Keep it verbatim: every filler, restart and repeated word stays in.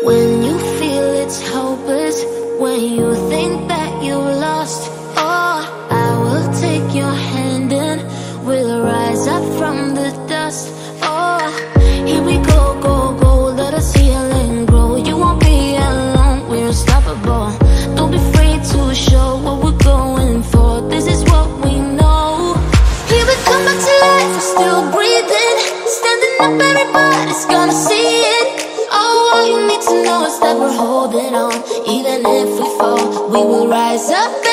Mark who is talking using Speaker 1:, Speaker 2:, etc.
Speaker 1: When you feel it's hopeless, when you think that you lost, oh, I will take your hand and we'll rise up from the dust. Oh, here we go, go, go, let us heal and grow. You won't be alone, we're unstoppable. Don't be afraid to show what we're going for. This is what we know. Here we come back to life, we're still breathing. Standing up, everybody's gonna see it. Oh, all you need to know is that we're holding on. Even if we fall, we will rise up.